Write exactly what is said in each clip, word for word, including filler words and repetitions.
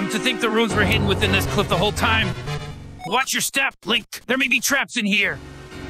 Um, to think the runes were hidden within this cliff the whole time. Watch your step, Link. There may be traps in here.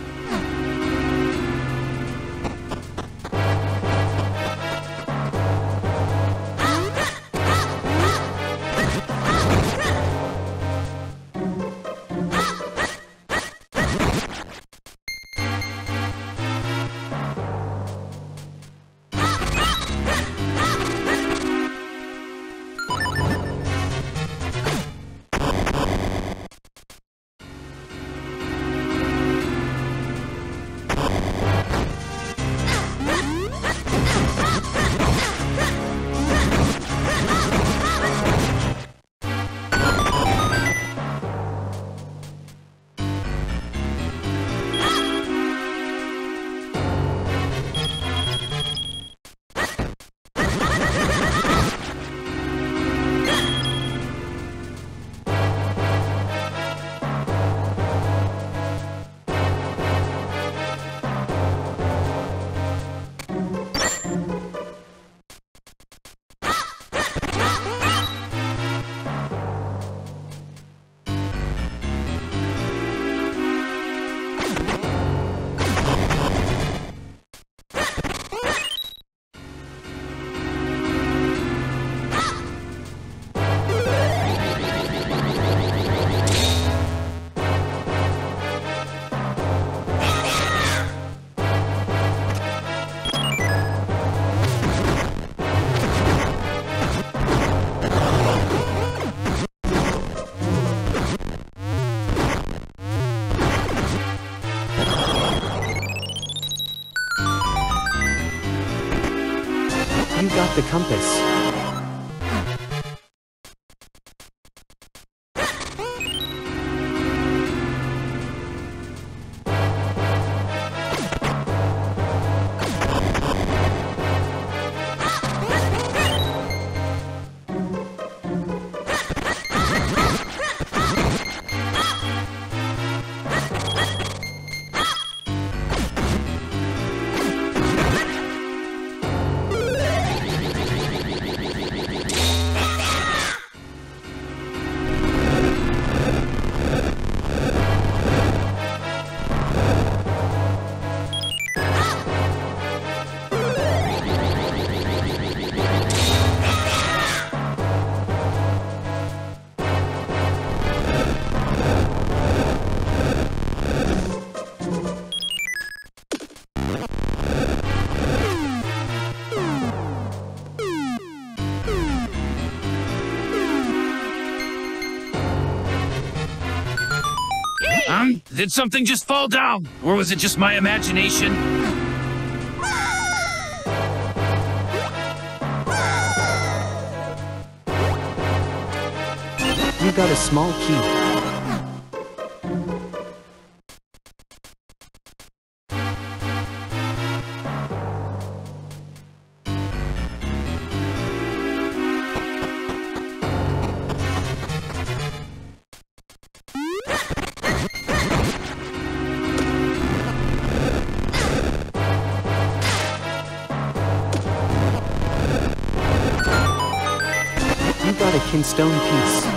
You got the compass. Um, did something just fall down? Or was it just my imagination? You got a small key. You got a kinstone piece.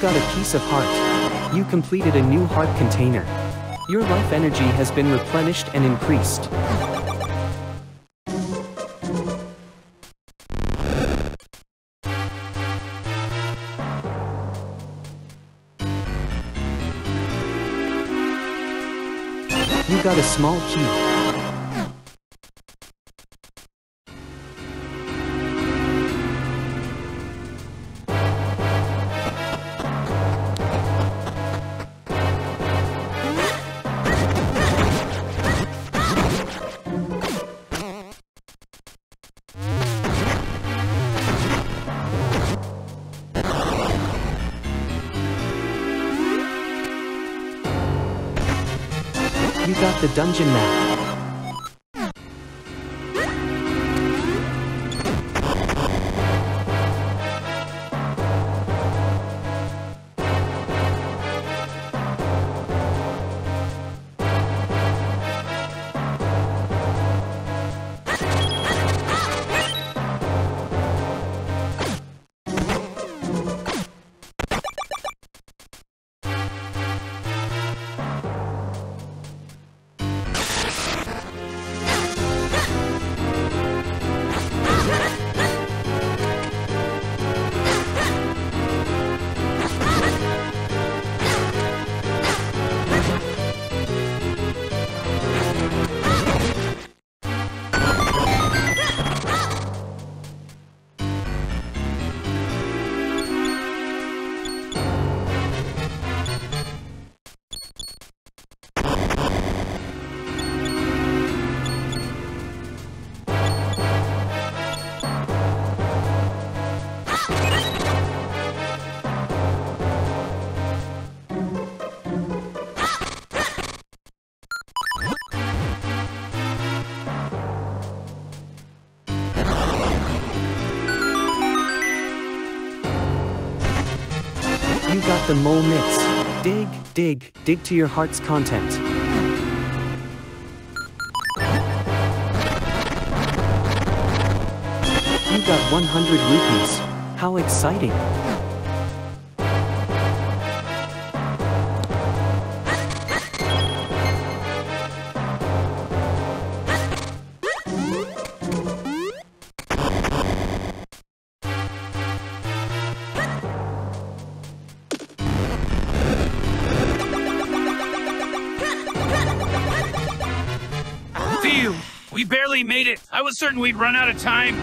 got a piece of heart. You completed a new heart container. Your life energy has been replenished and increased. You got a small key. You got the dungeon map. You got the mole mitts. Dig, dig, dig to your heart's content. You got one hundred rupees. How exciting! Phew! We barely made it. I was certain we'd run out of time.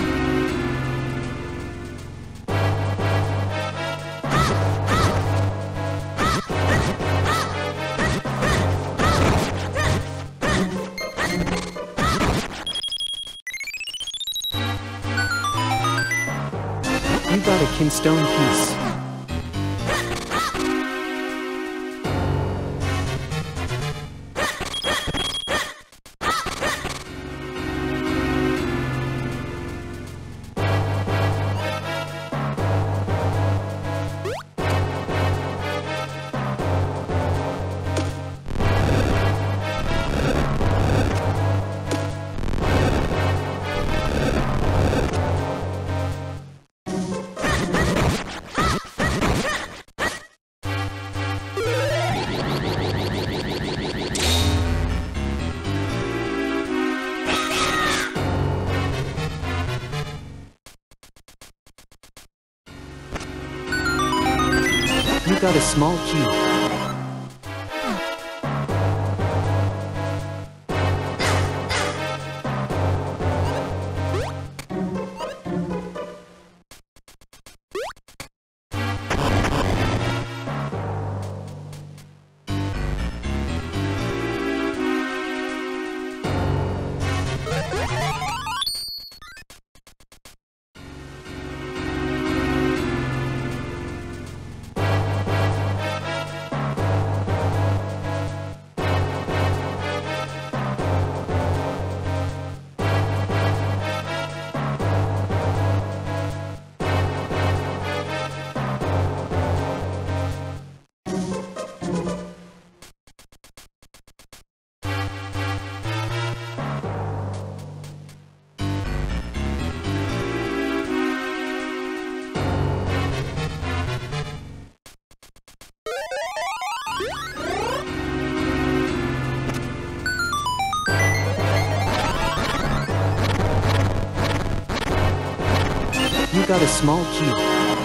You got a kinstone piece. You got a small key. You got a small cube.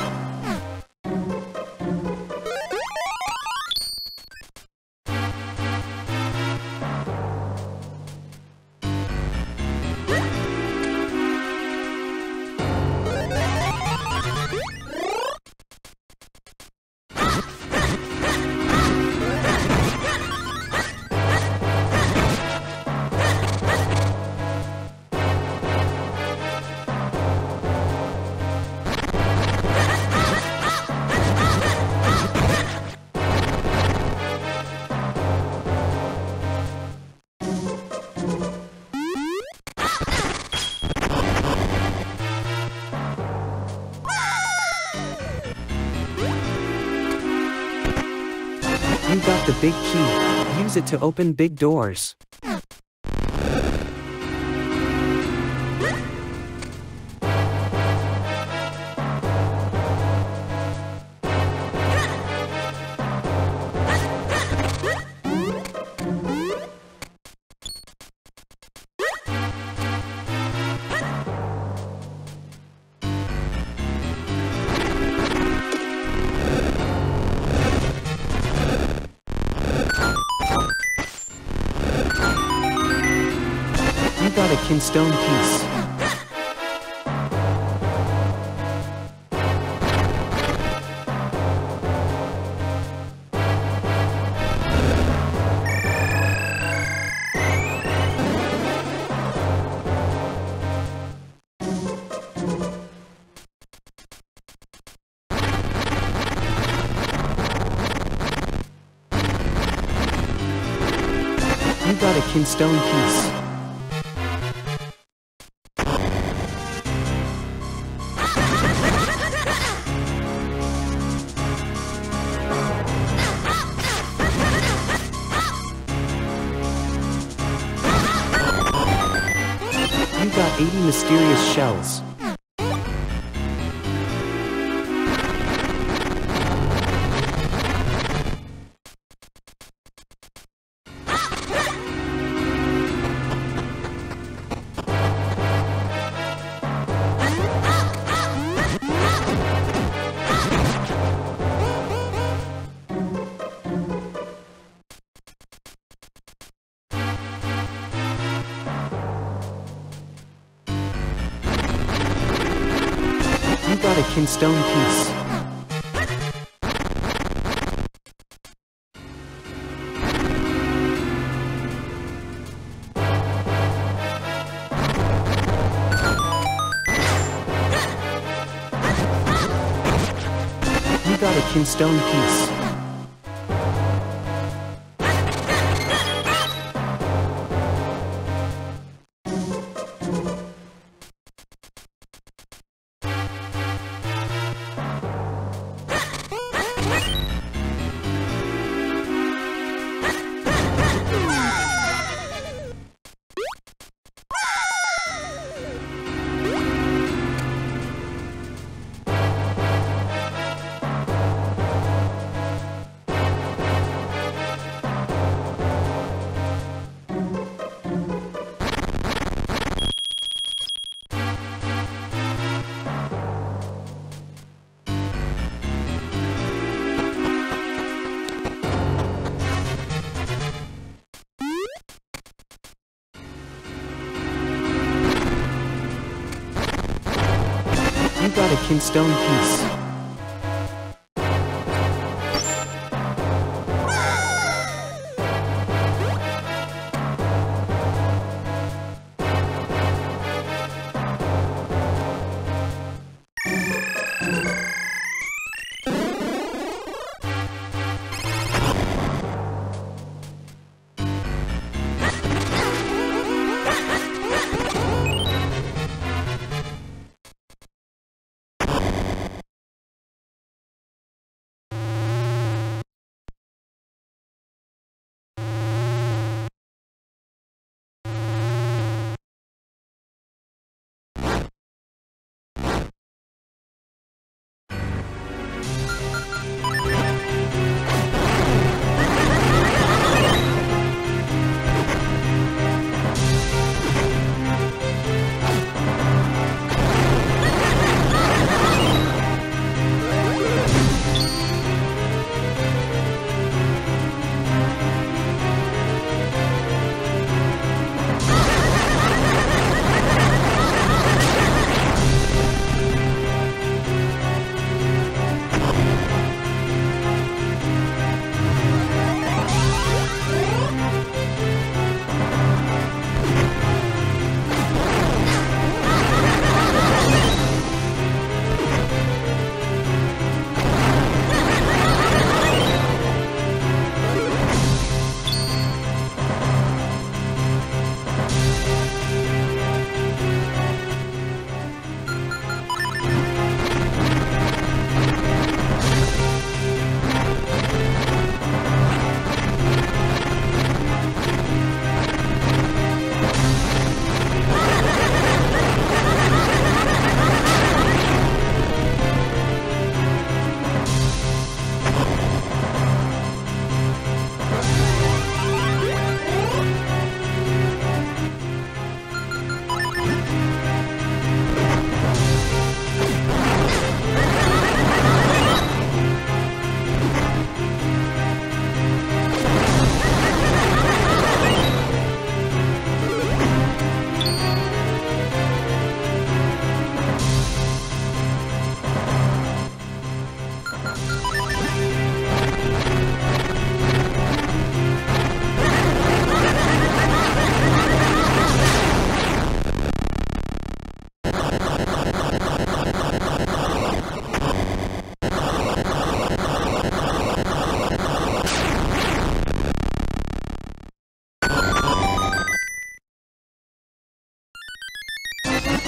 You got the big key. Use it to open big doors. You got a kinstone piece. You got a kinstone piece. You got eighty mysterious shells. You got a kinstone piece. You got a kinstone piece. You got a kinstone piece.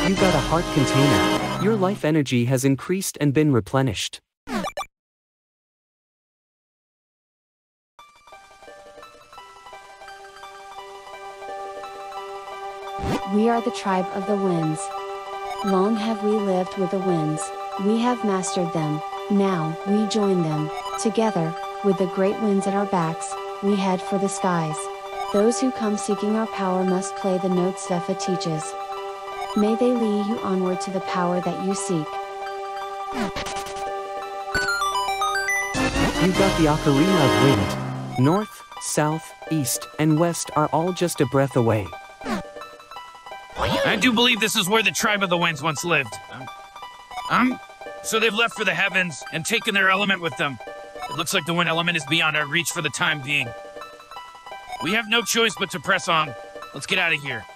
You got a heart container. Your life energy has increased and been replenished. We are the tribe of the winds. Long have we lived with the winds, we have mastered them, now we join them. Together, with the great winds at our backs, we head for the skies. Those who come seeking our power must play the notes Zephyr teaches. May they lead you onward to the power that you seek. You got the ocarina of wind. North, south, east, and west are all just a breath away. I do believe this is where the tribe of the winds once lived. Um, um, so they've left for the heavens and taken their element with them. It looks like the wind element is beyond our reach for the time being. We have no choice but to press on. Let's get out of here.